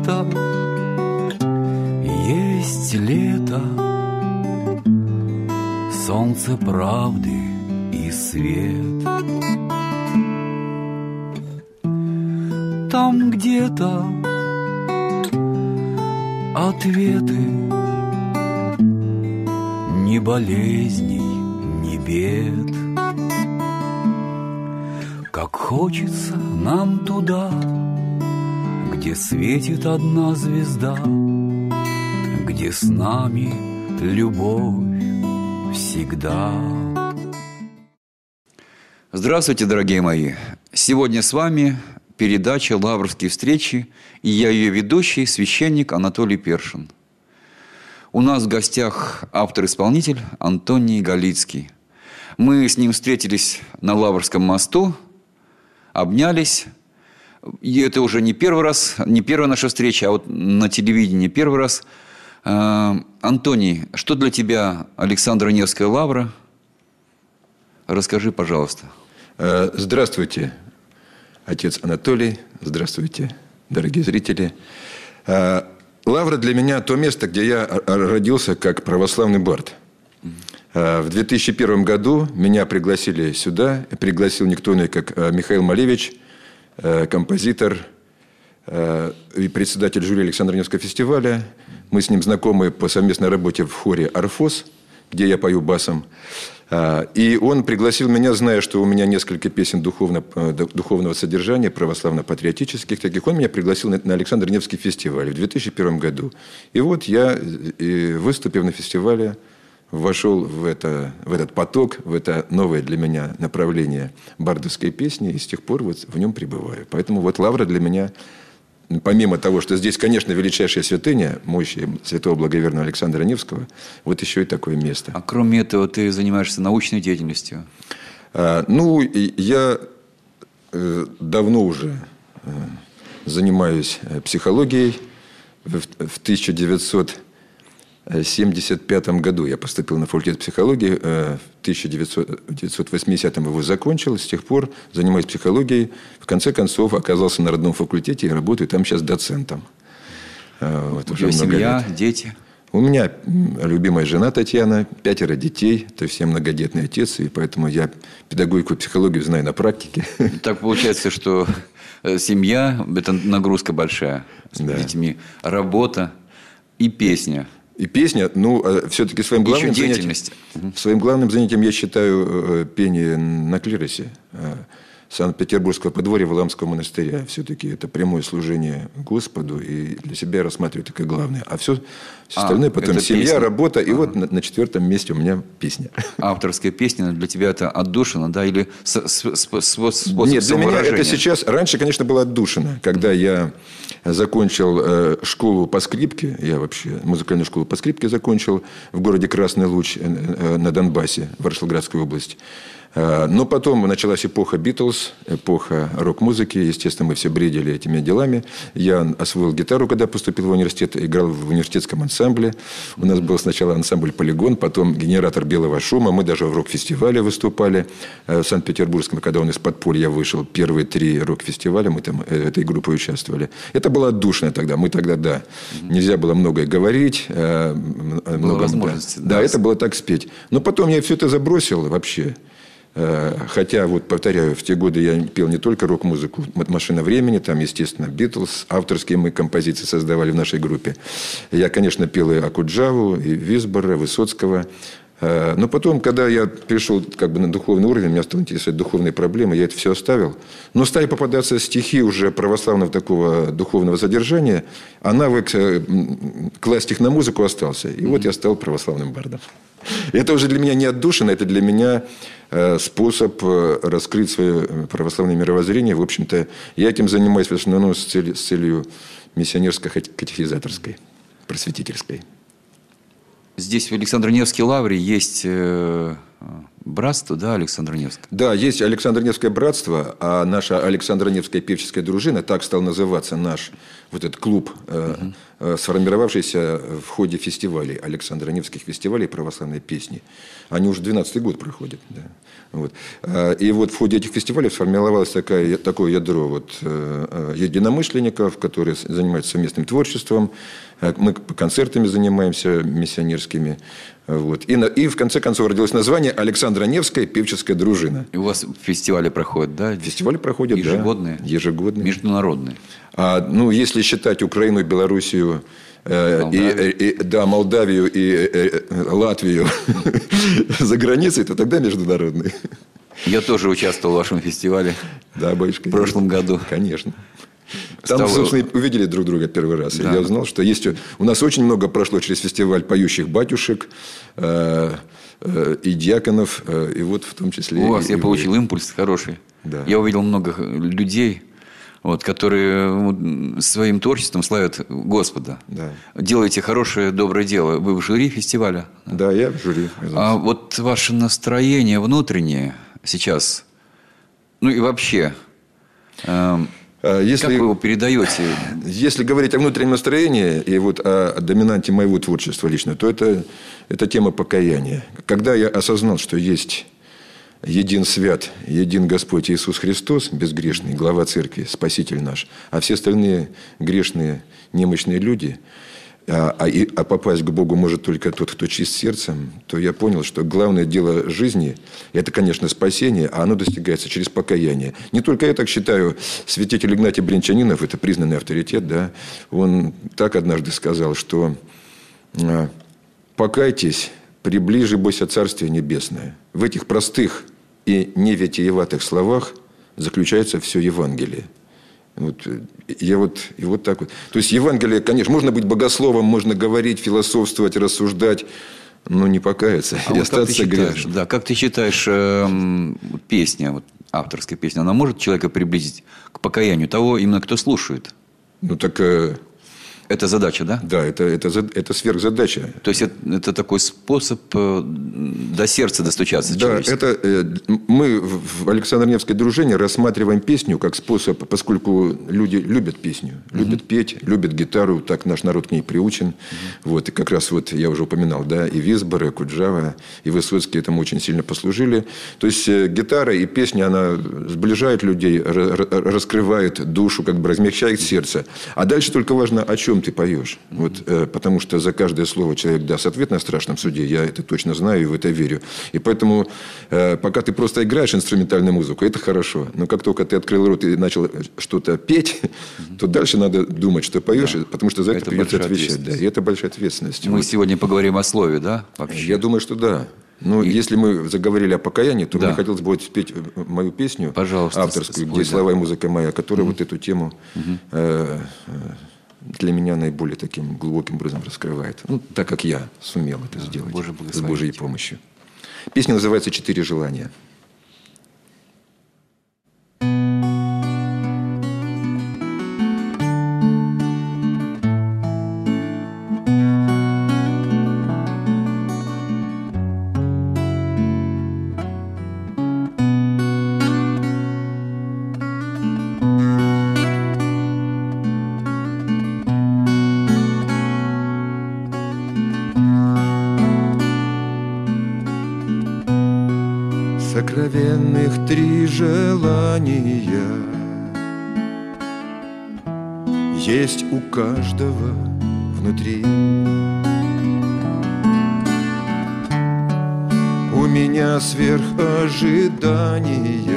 лето, есть лето, солнце правды и свет. Там где-то ответы, ни болезней, ни бед. Как хочется нам туда, где светит одна звезда, где с нами любовь всегда. Здравствуйте, дорогие мои! Сегодня с вами передача «Лаврские встречи», и я ее ведущий, священник Анатолий Першин. У нас в гостях автор-исполнитель Антоний Галицкий. Мы с ним встретились на Лаврском мосту, обнялись. И это уже не первый раз, не первая наша встреча, а вот на телевидении первый раз. Антоний, что для тебя Александра Невская лавра? Расскажи, пожалуйста. Здравствуйте, отец Анатолий. Здравствуйте, дорогие зрители. Лавра для меня то место, где я родился как православный бард. В 2001 году меня пригласили сюда. Пригласил никто иной, как Михаил Малевич, композитор и председатель жюри Александра Невского фестиваля. Мы с ним знакомы по совместной работе в хоре «Орфос», где я пою басом. И он пригласил меня, зная, что у меня несколько песен духовного содержания, православно-патриотических таких. Он меня пригласил на Александр Невский фестиваль в 2001 году. И вот я, выступив на фестивале, вошел в этот поток, в это новое для меня направление бардовской песни, и с тех пор вот в нем пребываю. Поэтому вот лавра для меня, помимо того, что здесь, конечно, величайшая святыня, мощи святого благоверного Александра Невского, вот еще и такое место. А кроме этого ты занимаешься научной деятельностью? Я давно уже занимаюсь психологией. В 1975 году я поступил на факультет психологии, в 1980 его закончил, с тех пор занимаюсь психологией. В конце концов, оказался на родном факультете и работаю там сейчас доцентом. Вот, у тебя семья, дети? У меня любимая жена Татьяна, 5 детей, то есть я многодетный отец, и поэтому я педагогику и психологию знаю на практике. Так получается, что семья – это нагрузка большая с детьми, работа и песня. И песня, все-таки своим главным занятием я считаю пение на клиросе Санкт-Петербургского подворья Валаамского монастыря. Все-таки это прямое служение Господу, и для себя я рассматриваю это как главное. А все остальное потом семья, песня. Работа, и вот на 4-м месте у меня песня. Авторская песня для тебя это отдушина, да, или способ Нет, для меня самовыражения? Это сейчас, раньше, конечно, было отдушина. Когда я закончил школу по скрипке, я вообще музыкальную школу по скрипке закончил в городе Красный Луч на Донбассе, Ворошиловградской области. Но потом началась эпоха Битлз, эпоха рок-музыки. Естественно, мы все бредили этими делами. Я освоил гитару, когда поступил в университет. Играл в университетском ансамбле. У нас был сначала ансамбль «Полигон», потом «Генератор белого шума». Мы даже в рок-фестивале выступали в Санкт-Петербургском. Когда он из подполья вышел, первые 3 рок-фестиваля, мы там этой группой участвовали. Это было отдушно тогда. Мы тогда, да, нельзя было многое говорить. Было возможности. Да, это было так спеть. Но потом я все это забросил вообще. Хотя, вот повторяю, в те годы я пел не только рок-музыку, «Машина времени», там, естественно, «Битлз», авторские мы композиции создавали в нашей группе. Я, конечно, пел и Акуджаву, и Висбора, Высоцкого. Но потом, когда я пришел на духовный уровень, меня стало интересовать духовные проблемы, я это все оставил. Но стали попадаться стихи уже православного такого духовного содержания, а навык класть их на музыку остался. И вот я стал православным бардом. Это уже для меня не отдушина, это для меня способ раскрыть свое православное мировоззрение. В общем-то, я этим занимаюсь в основном с целью миссионерско-катехизаторской, просветительской. Здесь в Александро-Невской лавре есть братство, да, Александр Невский? Да, есть Александр Невское братство, а наша Александро Невская певческая дружина, так стал называться наш вот этот клуб, сформировавшийся в ходе фестивалей, Александро Невских фестивалей православной песни. Они уже 12-й год проходят. Да. Вот. И вот в ходе этих фестивалей сформировалось такое ядро единомышленников, которые занимаются совместным творчеством. Мы концертами занимаемся миссионерскими. Вот. И в конце концов родилось название Александро Невская певческая дружина. И у вас фестивали проходят, да? Фестивали проходят, ежегодные? Да. Ежегодные. Международные? Если считать Украину, Белоруссию, Молдавию и Латвию за границей, то тогда международные. Я тоже участвовал в вашем фестивале. Да, батюшка. В прошлом году. Конечно. Там, собственно, увидели друг друга первый раз. Да. И я узнал, что есть... У нас очень много прошло через фестиваль поющих батюшек и диаконов, и вот в том числе... У вас я получил импульс хороший. Да. Я увидел много людей, которые своим творчеством славят Господа. Да. Делаете хорошее, доброе дело. Вы в жюри фестиваля? Да, я в жюри. А вот ваше настроение внутреннее сейчас, и вообще... как вы его передаете? Если говорить о внутреннем настроении и о доминанте моего творчества лично, то это тема покаяния. Когда я осознал, что есть един свят, един Господь Иисус Христос, безгрешный, глава церкви, Спаситель наш, а все остальные грешные, немощные люди, а попасть к Богу может только тот, кто чист сердцем, то я понял, что главное дело жизни – это, конечно, спасение, а оно достигается через покаяние. Не только я так считаю. Святитель Игнатий Брянчанинов, это признанный авторитет, да, он так однажды сказал, что «покайтесь, приближи Бойся Царствие Небесное». В этих простых и невитиеватых словах заключается все Евангелие. Так вот. То есть Евангелие, конечно, можно быть богословом, можно говорить, философствовать, рассуждать, но не покаяться и остаться грешным. Да, как ты считаешь, песня, авторская песня, она может человека приблизить к покаянию того, именно кто слушает? Это задача, да? Да, это сверхзадача. То есть это такой способ до сердца достучаться. Да, мы в Александро-Невской дружине рассматриваем песню как способ, поскольку люди любят песню, любят петь, любят гитару, так наш народ к ней приучен. И как раз я уже упоминал, да, и Висбор, и Куджава, и Высоцкий этому очень сильно послужили. То есть гитара и песня, она сближает людей, раскрывает душу, размягчает сердце. А дальше только важно, о чем ты поешь. Потому что за каждое слово человек даст ответ на страшном суде. Я это точно знаю и в это верю. И поэтому, пока ты просто играешь инструментальную музыку, это хорошо. Но как только ты открыл рот и начал что-то петь, то дальше надо думать, что поешь, потому что за это придется отвечать. Да, и это большая ответственность. Мы сегодня поговорим о слове, да? Вообще? Я думаю, что да. Если мы заговорили о покаянии, то мне хотелось бы спеть мою песню, пожалуйста, авторскую, где слова и музыка моя, которая эту тему для меня наиболее таким глубоким образом раскрывает. Так как я сумел это сделать с Божьей помощью. Песня называется «4 желания». Сокровенных 3 желания есть у каждого внутри. У меня сверх ожидания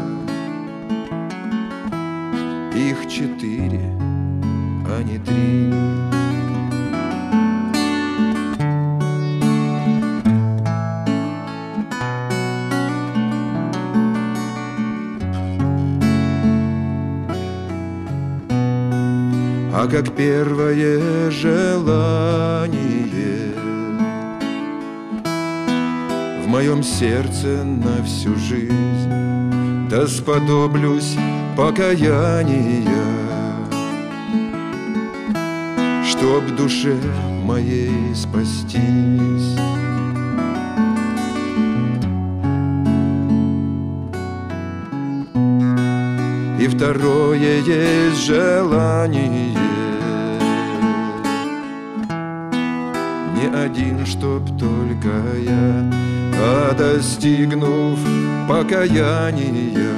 их 4, а не 3. А как первое желание в моем сердце на всю жизнь, да сподоблюсь покаяния, чтоб душе моей спастись. И второе есть желание. Не один, чтоб только я, а достигнув покаяния,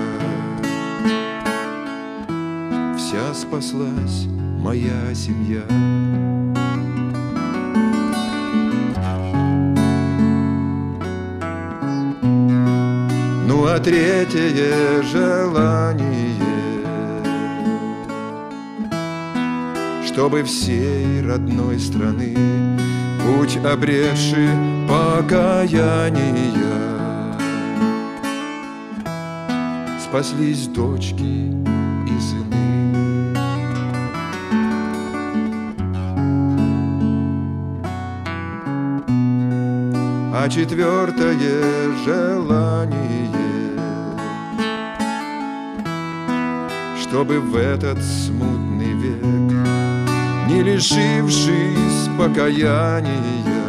вся спаслась моя семья. Ну а третье желание, чтобы всей родной страны, путь обретши покаяния, спаслись дочки и сыны. А четвертое желание, чтобы в этот смутный век, не лишившись покаяния,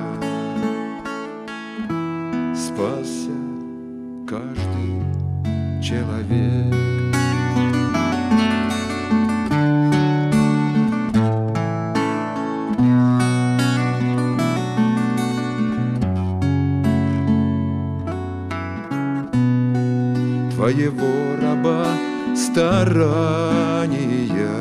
спасся каждый человек. Твоего раба старания,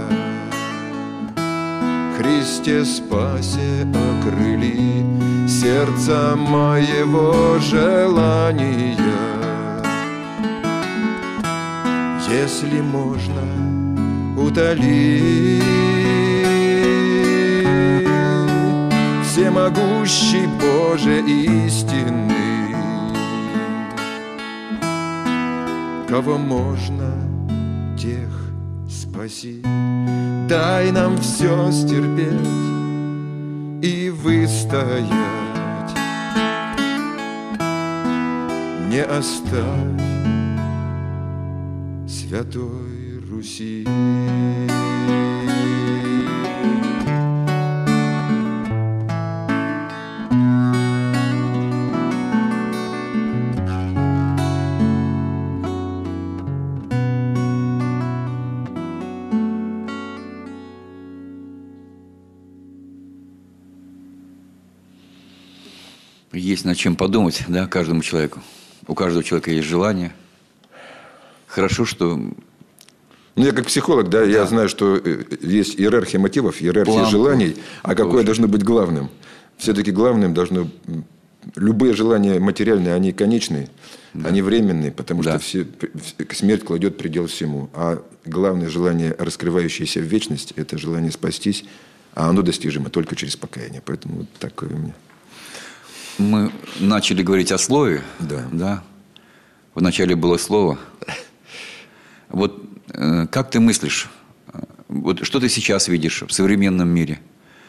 Христе спасе окрыли сердца моего желания. Если можно, утоли всемогущий Боже истины, кого можно, тех спаси. Дай нам все стерпеть и выстоять. Не оставь Святой Руси. Есть над чем подумать, да, каждому человеку. У каждого человека есть желание. Хорошо, что... Ну, я как психолог, да, я знаю, что есть иерархия мотивов, иерархия желаний, а какое должно быть главным? Все-таки главным должно... Любые желания материальные, они конечные, они временные, потому что смерть кладет предел всему. А главное желание, раскрывающееся в вечность, это желание спастись, а оно достижимо только через покаяние. Поэтому вот такое у меня. Мы начали говорить о слове. Да. Вначале было слово. Вот как ты мыслишь? Вот что ты сейчас видишь в современном мире?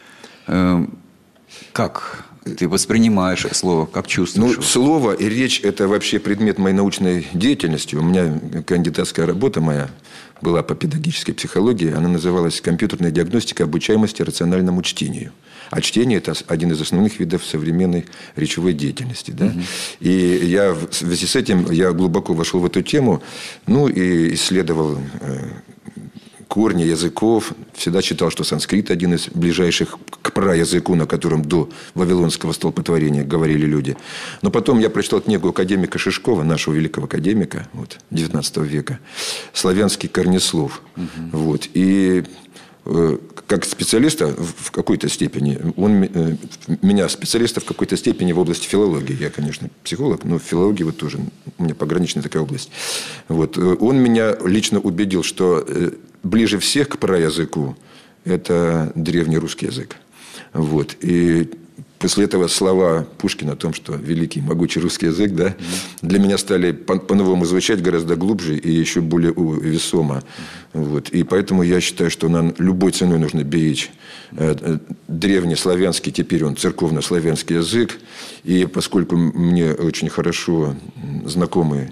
Как ты воспринимаешь слово? Как чувствуешь? Ну, слово и речь – это вообще предмет моей научной деятельности. У меня кандидатская работа моя была по педагогической психологии. Она называлась «Компьютерная диагностика обучаемости рациональному чтению». А чтение – это один из основных видов современной речевой деятельности. Да? И я в связи с этим я глубоко вошел в эту тему, ну, и исследовал корни языков. Всегда считал, что санскрит – один из ближайших к праязыку, на котором до Вавилонского столпотворения говорили люди. Но потом я прочитал книгу академика Шишкова, нашего великого академика XIX века, «Славянский корнеслов». Вот. И как специалиста в какой-то степени, меня специалиста в какой-то степени в области филологии. Я, конечно, психолог, но в филологии вот тоже у меня пограничная такая область. Вот. Он меня лично убедил, что ближе всех к праязыку это древний русский язык. Вот. И после этого слова Пушкина о том, что великий, могучий русский язык, да, для меня стали по-новому звучать гораздо глубже и еще более весомо. Вот. И поэтому я считаю, что нам любой ценой нужно беречь древнеславянский, теперь он церковно-славянский язык. И поскольку мне очень хорошо знакомы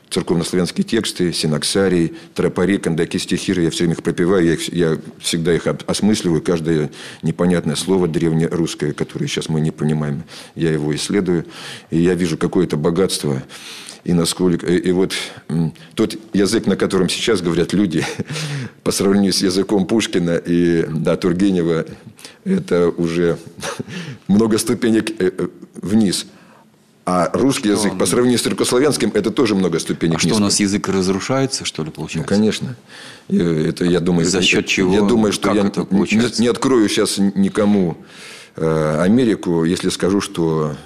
церковнославянские тексты, синоксарий, тропари, кандаки, стихиры. Я все время их пропеваю, я всегда их осмысливаю. Каждое непонятное слово древнерусское, которое сейчас мы не понимаем, я его исследую. И я вижу какое-то богатство. И насколько... И вот тот язык, на котором сейчас говорят люди, по сравнению с языком Пушкина и Тургенева, это уже много ступенек вниз. А русский язык, по сравнению с туркославянским, это тоже много ступенек вниз. Что, у нас язык разрушается, что ли, получается? Ну, конечно. Это, я думаю, за счет чего? Я думаю, что я не открою сейчас никому Америку, если скажу, что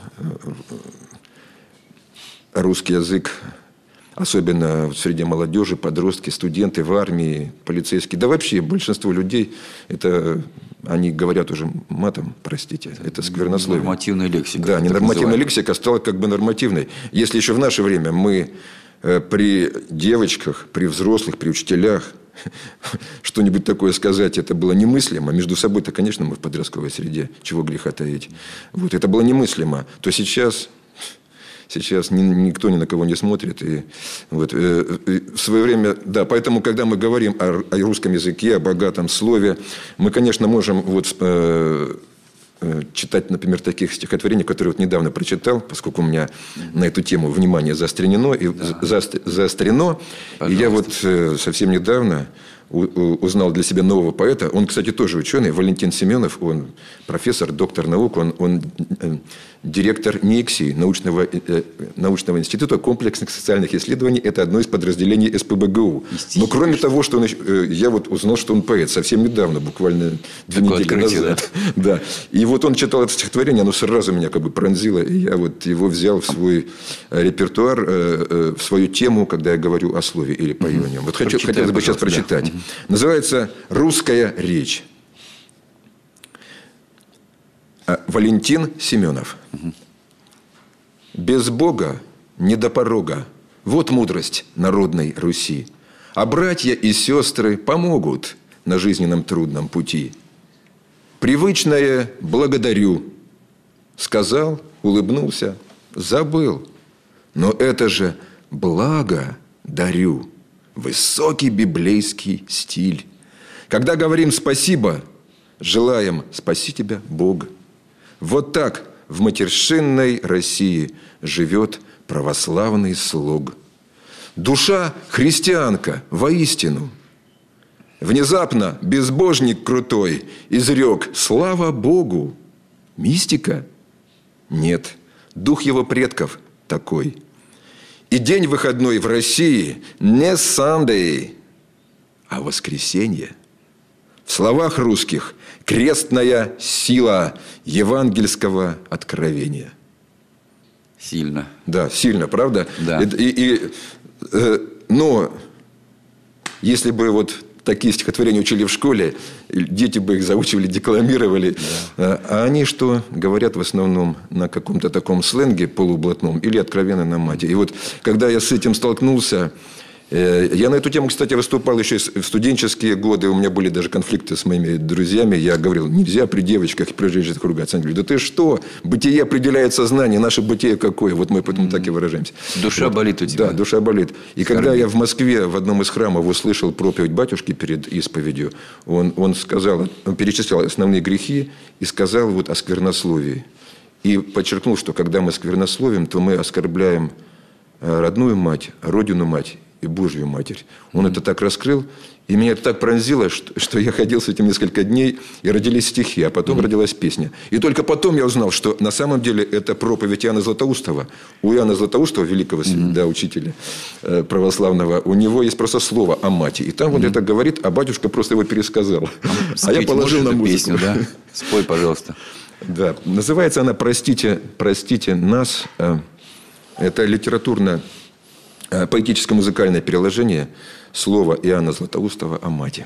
русский язык, особенно среди молодежи, подростки, студенты в армии, полицейские, да вообще большинство людей, это они говорят уже матом, простите, это сквернословие. Нормативная лексика. Да, ненормативная лексика стала как бы нормативной. Если еще в наше время мы при девочках, при взрослых, при учителях что-нибудь такое сказать, это было немыслимо. Между собой-то, конечно, мы в подростковой среде, чего греха таить. Вот, это было немыслимо. То сейчас никто ни на кого не смотрит. И вот, в свое время, да, поэтому, когда мы говорим о русском языке, о богатом слове, мы, конечно, можем вот, читать, например, таких стихотворений, которые вот недавно прочитал, поскольку у меня на эту тему внимание заострено. И я вот совсем недавно узнал для себя нового поэта. Он, кстати, тоже ученый, Валентин Семенов. Он профессор, доктор наук. Он директор НИИКСИ, научного института комплексных социальных исследований. Это одно из подразделений СПбГУ. Но кроме того, что я вот узнал, что он поэт. Совсем недавно, буквально 2 недели назад. Да. И вот он читал это стихотворение, оно сразу меня как бы пронзило. И я вот его взял в свой репертуар, в свою тему, когда я говорю о слове или пою о нем. Вот хотелось бы сейчас прочитать. Называется «Русская речь». Валентин Семенов. Без Бога не до порога. Вот мудрость народной Руси. А братья и сестры помогут на жизненном трудном пути. Привычное благодарю. Сказал, улыбнулся, забыл. Но это же благо дарю. Высокий библейский стиль. Когда говорим спасибо, желаем спаси тебя, Бог. Вот так в матершинной России живет православный слог. Душа христианка воистину. Внезапно безбожник крутой изрек: слава Богу. Мистика? Нет, дух его предков такой. И день выходной в России не Sunday, а воскресенье. В словах русских крестная сила евангельского откровения. Сильно. Да, сильно, правда? Да. Но если бы вот такие стихотворения учили в школе, дети бы их заучивали, декламировали. Да. А они что? Говорят в основном на каком-то таком сленге полублатном или откровенно на мате. И вот когда я с этим столкнулся, я на эту тему, кстати, выступал еще в студенческие годы. У меня были даже конфликты с моими друзьями. Я говорил, нельзя при девочках и при женщинах ругаться. Они говорят, да ты что? Бытие определяет сознание. Наше бытие какое? Вот мы поэтому так и выражаемся. Душа вот болит у тебя. Да, душа болит. И когда я в Москве в одном из храмов услышал проповедь батюшки перед исповедью, он сказал, он перечислял основные грехи и сказал вот о сквернословии. И подчеркнул, что когда мы сквернословим, то мы оскорбляем родную мать, родину мать и Божью Матерь. Он это так раскрыл, и меня это так пронзило, что я ходил с этим несколько дней, и родились стихи, а потом родилась песня. И только потом я узнал, что на самом деле это проповедь Иоанна Златоустова. У Иоанна Златоустова, великого учителя православного, у него есть просто слово о мати. И там вот это говорит, а батюшка просто его пересказал. А я положил на музыку. Песню, да? Спой, пожалуйста. Да. Называется она «Простите, простите нас». Это литературно-поэтическо-музыкальное переложение слова Иоанна Златоустова о мати.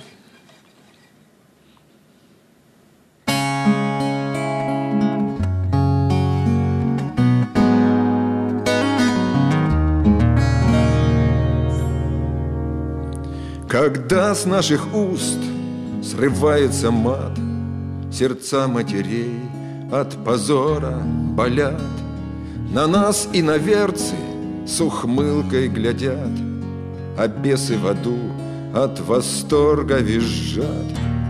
Когда с наших уст срывается мат, сердца матерей от позора болят. На нас, иноверцы, с ухмылкой глядят, а бесы в аду от восторга визжат.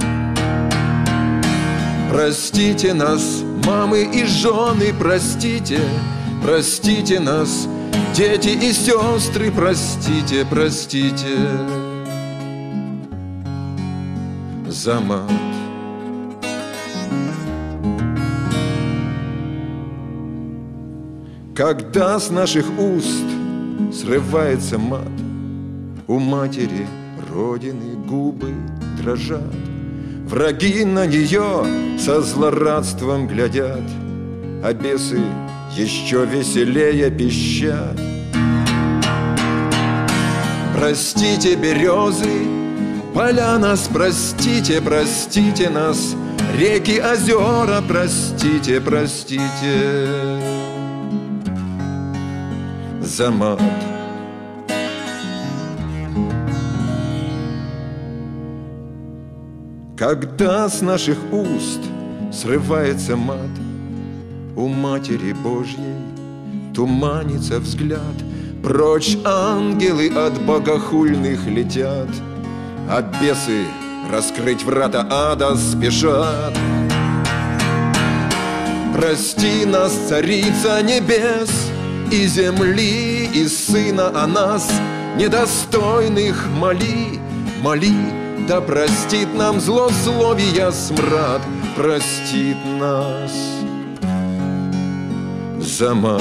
Простите нас, мамы и жены, простите, простите нас, дети и сестры, простите, простите за мат. Когда с наших уст срывается мат, у матери Родины губы дрожат, враги на нее со злорадством глядят, а бесы еще веселее пищат. Простите, березы, поля нас, простите, простите нас, реки, озера, простите, простите за мат. Когда с наших уст срывается мат, у Матери Божьей туманится взгляд, прочь ангелы от богохульных летят, а бесы раскрыть врата ада спешат. Прости нас, Царица небес и земли, и Сына о нас, недостойных, моли, моли, да простит нам злословия смрад, простит нас за мат.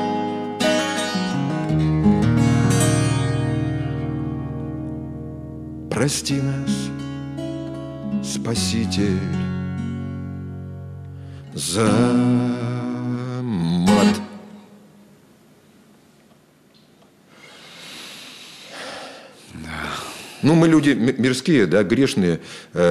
Прости нас, Спаситель, за мат. Ну, мы люди мирские, да, грешные.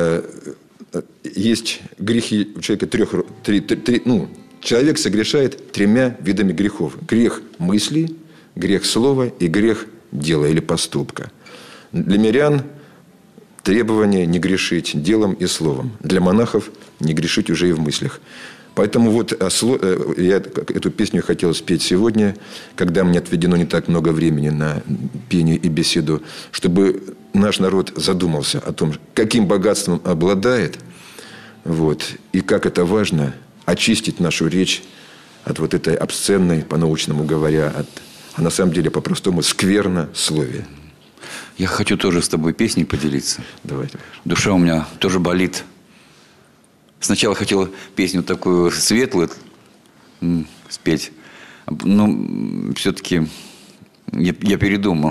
Есть грехи у человека человек согрешает 3 видами грехов. Грех мысли, грех слова и грех дела или поступка. Для мирян требование не грешить делом и словом. Для монахов не грешить уже и в мыслях. Поэтому вот я эту песню хотел спеть сегодня, когда мне отведено не так много времени на пение и беседу, чтобы наш народ задумался о том, каким богатством обладает, вот, и как это важно очистить нашу речь от вот этой обсценной, по-научному говоря, а на самом деле по-простому сквернословия. Я хочу тоже с тобой песней поделиться. Давай. Душа у меня тоже болит. Сначала хотел песню такую светлую спеть, но все-таки я передумал.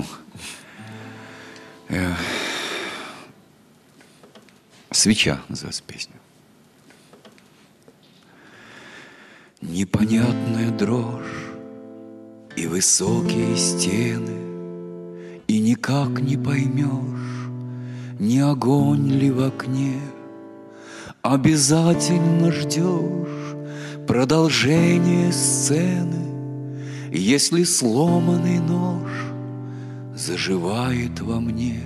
«Свеча» называется песня. Непонятная дрожь и высокие стены, и никак не поймешь, не огонь ли в окне. Обязательно ждешь продолжение сцены, если сломанный нож заживает во мне.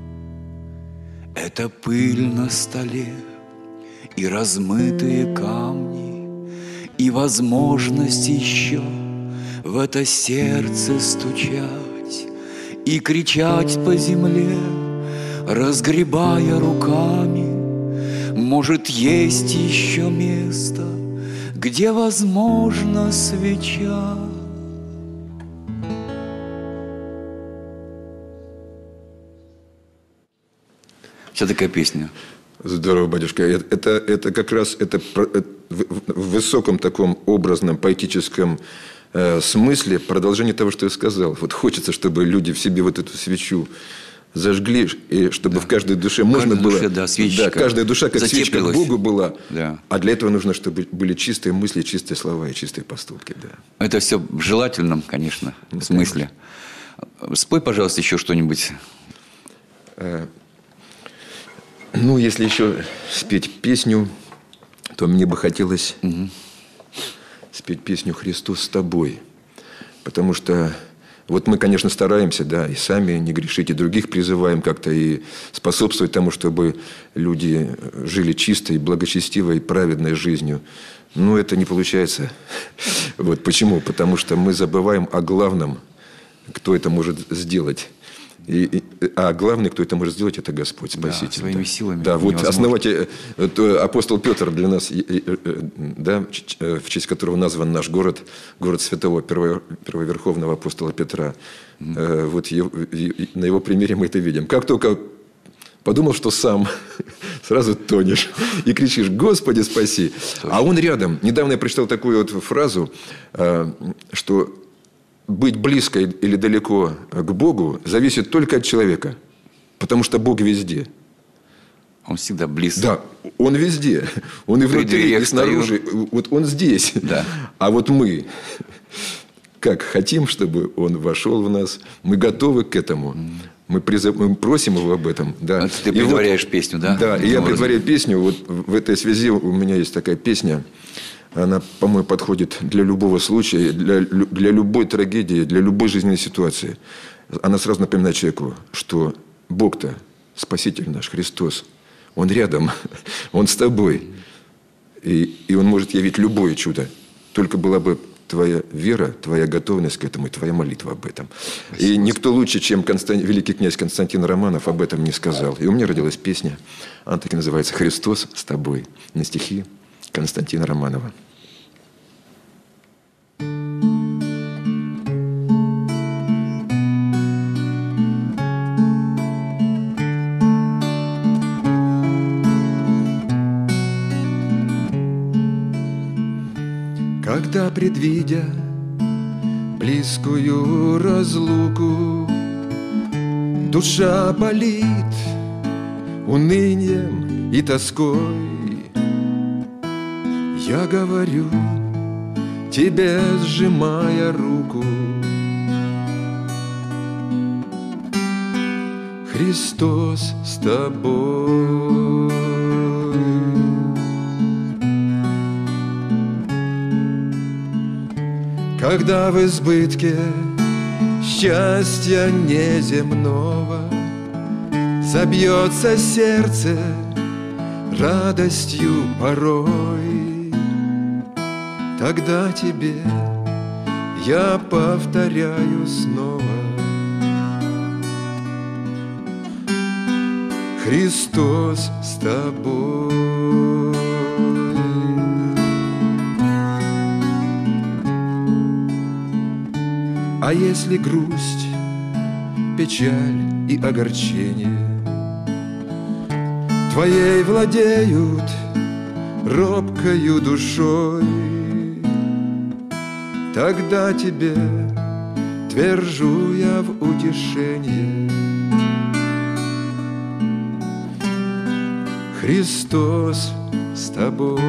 Это пыль на столе и размытые камни, и возможность еще в это сердце стучать и кричать по земле, разгребая руками. Может, есть еще место, где возможна свеча. Вся такая песня. Здорово, батюшка. Это как раз в высоком таком образном, поэтическом смысле продолжение того, что я сказал. Вот хочется, чтобы люди в себе вот эту свечу зажгли, и чтобы в каждой душе можно было... Да, свечка. Да, каждая душа как свечка к Богу была. Да. А для этого нужно, чтобы были чистые мысли, чистые слова и чистые поступки. Да. Это все в желательном, конечно, смысле. Спой, пожалуйста, еще что-нибудь. Ну, если еще спеть песню, то мне бы хотелось спеть песню «Христос с тобой». Потому что вот мы, конечно, стараемся, да, и сами не грешить, и других призываем как-то и способствовать тому, чтобы люди жили чистой, благочестивой, праведной жизнью. Но это не получается. Вот почему? Потому что мы забываем о главном, кто это может сделать. А главный, кто это может сделать, это Господь, Спаситель. Да, своими силами. Да, вот основатель, апостол Петр для нас, да, в честь которого назван наш город, город святого первоверховного апостола Петра. Вот на его примере мы это видим. Как только подумал, что сам, сразу тонешь и кричишь: «Господи, спаси!» А он рядом. Недавно я прочитал такую вот фразу, что быть близко или далеко к Богу зависит только от человека. Потому что Бог везде. Он всегда близко. Да, Он везде. Он и внутри, и снаружи. Вот Он здесь. Да. А вот мы, как хотим, чтобы Он вошел в нас, мы готовы к этому. Мы просим Его об этом. Да. Это ты предваряешь песню, да? Да, и я предваряю песню. Вот в этой связи у меня есть такая песня. Она, по-моему, подходит для любого случая, для любой трагедии, для любой жизненной ситуации. Она сразу напоминает человеку, что Бог-то, Спаситель наш, Христос, Он рядом, Он с тобой. И Он может явить любое чудо. Только была бы твоя вера, твоя готовность к этому и твоя молитва об этом. Спасибо. И никто лучше, чем великий князь Константин Романов, об этом не сказал. И у меня родилась песня, она так и называется «Христос с тобой», на стихи Константина Романова. Когда, предвидя близкую разлуку, душа болит унынием и тоской, я говорю тебе, сжимая руку: Христос с тобой. Когда в избытке счастья неземного забьется сердце радостью порой, тогда тебе я повторяю снова: Христос с тобой. А если грусть, печаль и огорчение твоей владеют робкою душой, тогда тебе твержу я в утешение: Христос с тобой.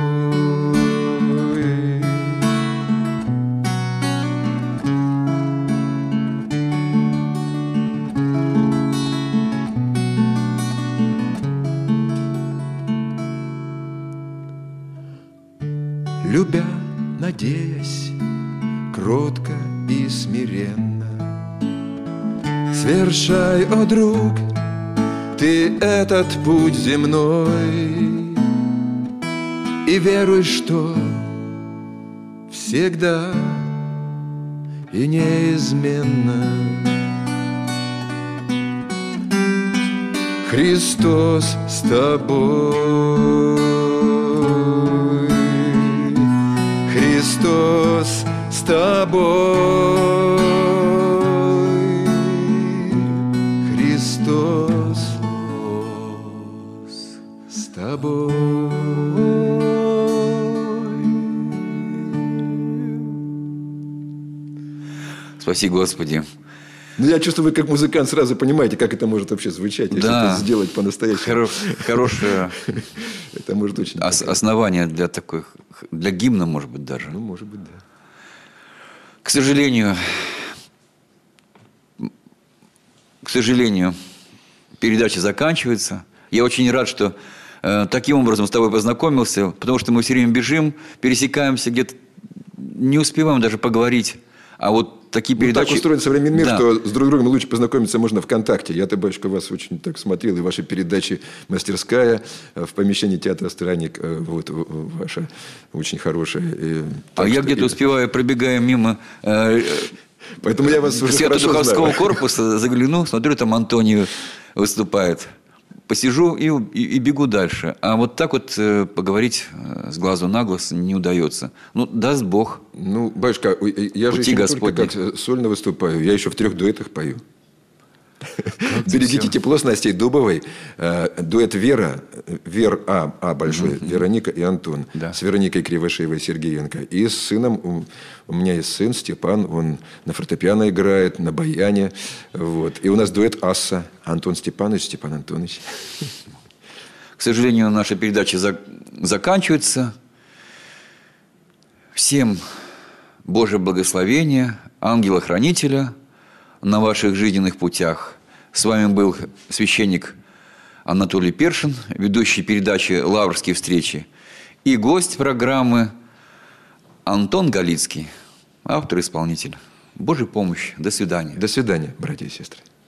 Любя, надеясь, кротко и смиренно, свершай, о друг, ты этот путь земной, и веруй, что всегда и неизменно Христос с тобой. Христос с тобой, Христос с тобой. Спаси Господи. Ну, я чувствую, вы как музыкант сразу понимаете, как это может вообще звучать, если это сделать по-настоящему. Хорошее это может очень основание для такой, для гимна, может быть, даже. Ну, может быть, да. К сожалению, передача заканчивается. Я очень рад, что таким образом с тобой познакомился, потому что мы все время бежим, пересекаемся, где-то не успеваем даже поговорить. А вот такие передачи... Так устроен современный мир, что с друг другом лучше познакомиться можно ВКонтакте. Я-то, батюшка, вас очень так смотрел, и ваши передачи «Мастерская» в помещении театра «Странник», вот ваша очень хорошая. А я где-то успеваю, пробегая мимо Поэтому я вас уже Свято хорошо Духовского знаю. корпуса загляну, смотрю, там Антоний выступает. Посижу и бегу дальше. А вот так вот поговорить с глазу на глаз не удается. Ну, даст Бог. Ну, батюшка, я же Пути еще не Господни. только как сольно выступаю, я еще в 3 дуэтах пою. «Берегите тепло» с Настей Дубовой. Дуэт Вера большой, Вероника и Антон. Да. С Вероникой Кривошеевой Сергеенко. И с сыном, у меня есть сын Степан, он на фортепиано играет, на баяне. Вот. И у нас дуэт Асса. Антон Степанович, Степан Антонович. К сожалению, наша передача заканчивается. Всем Божье благословение, ангела-хранителя на ваших жизненных путях. С вами был священник Анатолий Першин, ведущий передачи «Лаврские встречи», и гость программы Антон Галицкий, автор-исполнитель. Божьей помощи. До свидания. До свидания, братья и сестры.